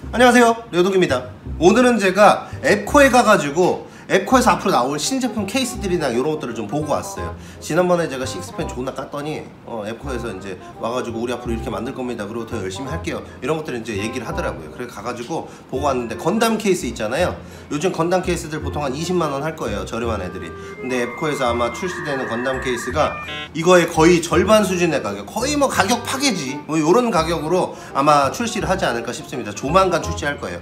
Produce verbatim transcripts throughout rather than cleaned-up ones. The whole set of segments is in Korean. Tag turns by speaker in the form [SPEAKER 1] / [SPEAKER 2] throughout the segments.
[SPEAKER 1] 안녕하세요, 려독입니다. 오늘은 제가 앱코에 가가지고 앱코에서 앞으로 나올 신제품 케이스들이나 이런 것들을 좀 보고 왔어요. 지난번에 제가 식스펜 존나 깠더니 어, 앱코에서 이제 와가지고 우리 앞으로 이렇게 만들 겁니다, 그리고 더 열심히 할게요, 이런 것들을 이제 얘기를 하더라고요. 그래서 가가지고 보고 왔는데, 건담 케이스 있잖아요. 요즘 건담 케이스들 보통 한 이십만 원 할 거예요, 저렴한 애들이. 근데 앱코에서 아마 출시되는 건담 케이스가 이거의 거의 절반 수준의 가격, 거의 뭐 가격 파괴지, 뭐 요런 가격으로 아마 출시를 하지 않을까 싶습니다. 조만간 출시할 거예요.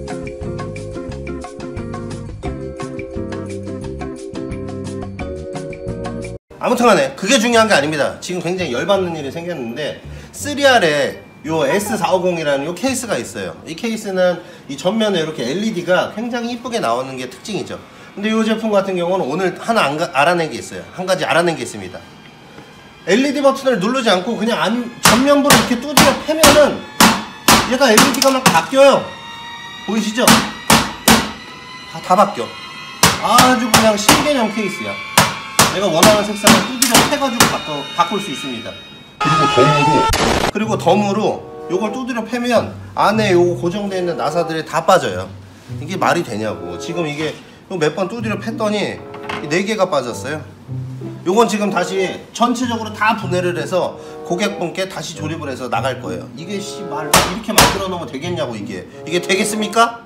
[SPEAKER 1] 아무튼간에 그게 중요한 게 아닙니다. 지금 굉장히 열받는 일이 생겼는데, 쓰리알에 요 에스 사오공이라는 요 케이스가 있어요. 이 케이스는 이 전면에 이렇게 엘이디가 굉장히 이쁘게 나오는 게 특징이죠. 근데 이 제품 같은 경우는 오늘 하나 안 가, 알아낸 게 있어요. 한 가지 알아낸 게 있습니다. 엘이디 버튼을 누르지 않고 그냥 안, 전면부를 이렇게 두드려 패면은 얘가 엘이디가 막 바뀌어요. 보이시죠? 다, 다 바뀌어. 아주 그냥 신개념 케이스야. 내가 원하는 색상을 두드려 패가지고 바꿔, 바꿀 수 있습니다. 그리고 덤으로 그리고 덤으로 요걸 두드려 패면 안에 요거 고정되어 있는 나사들이 다 빠져요. 이게 말이 되냐고. 지금 이게 몇 번 두드려 팼더니 네 개가 빠졌어요. 요건 지금 다시 전체적으로 다 분해를 해서 고객분께 다시 조립을 해서 나갈 거예요. 이게 씨발 이렇게 만들어 놓으면 되겠냐고. 이게 이게 되겠습니까?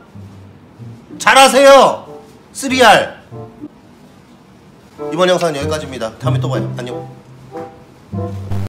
[SPEAKER 1] 잘하세요, 쓰리알. 이번 영상은 여기까지입니다. 다음에 또 봐요. 안녕.